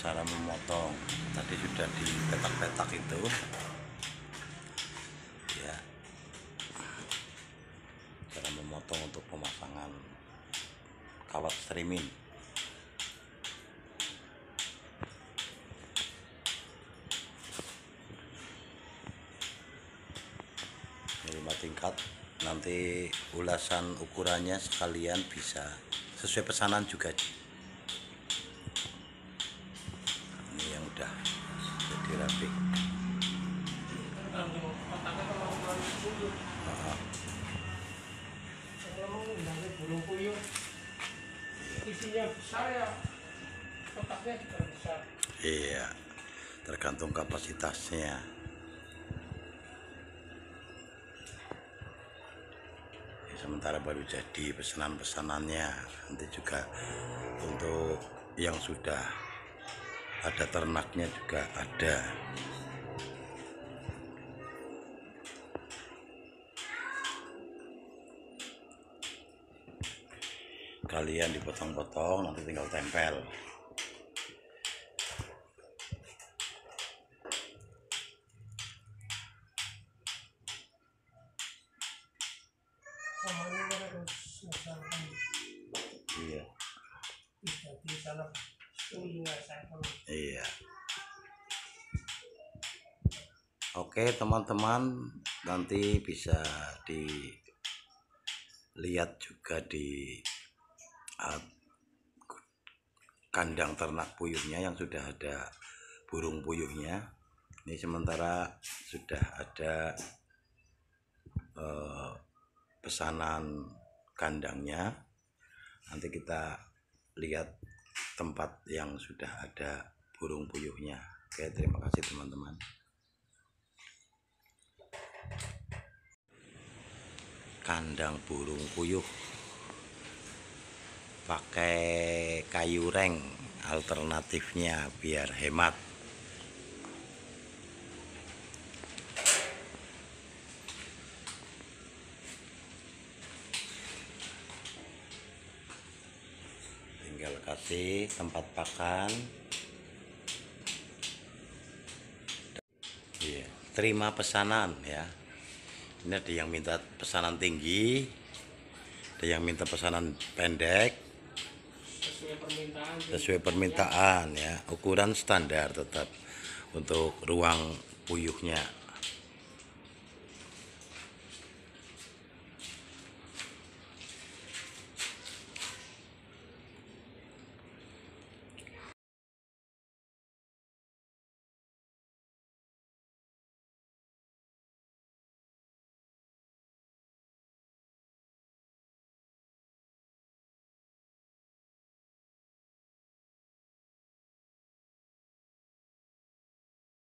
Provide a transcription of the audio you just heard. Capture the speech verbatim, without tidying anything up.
cara memotong. Tadi sudah dipetak-petak itu ya, cara memotong untuk pemasangan kawat streaming. Lima tingkat, nanti ulasan ukurannya sekalian bisa sesuai pesanan juga. Ini yang udah jadi rapi. Burung puyuh isinya besar ya, kotaknya juga besar. Iya, tergantung kapasitasnya. Sementara baru jadi pesanan-pesanannya, nanti juga untuk yang sudah ada ternaknya juga ada. Kalian dipotong-potong, nanti tinggal tempel. Iya. Iya. Oke teman-teman, nanti bisa dilihat juga di uh, kandang ternak puyuhnya yang sudah ada burung puyuhnya. Ini sementara sudah ada uh, pesanan kandangnya. Nanti kita lihat tempat yang sudah ada burung puyuhnya. Oke, terima kasih teman-teman. Kandang burung puyuh pakai kayu reng, alternatifnya biar hemat. Tinggal kasih tempat pakan. Iya, terima pesanan ya. Ini ada yang minta pesanan tinggi, ada yang minta pesanan pendek, Sesuai permintaan. sesuai permintaan ya. Ukuran standar tetap untuk ruang puyuhnya.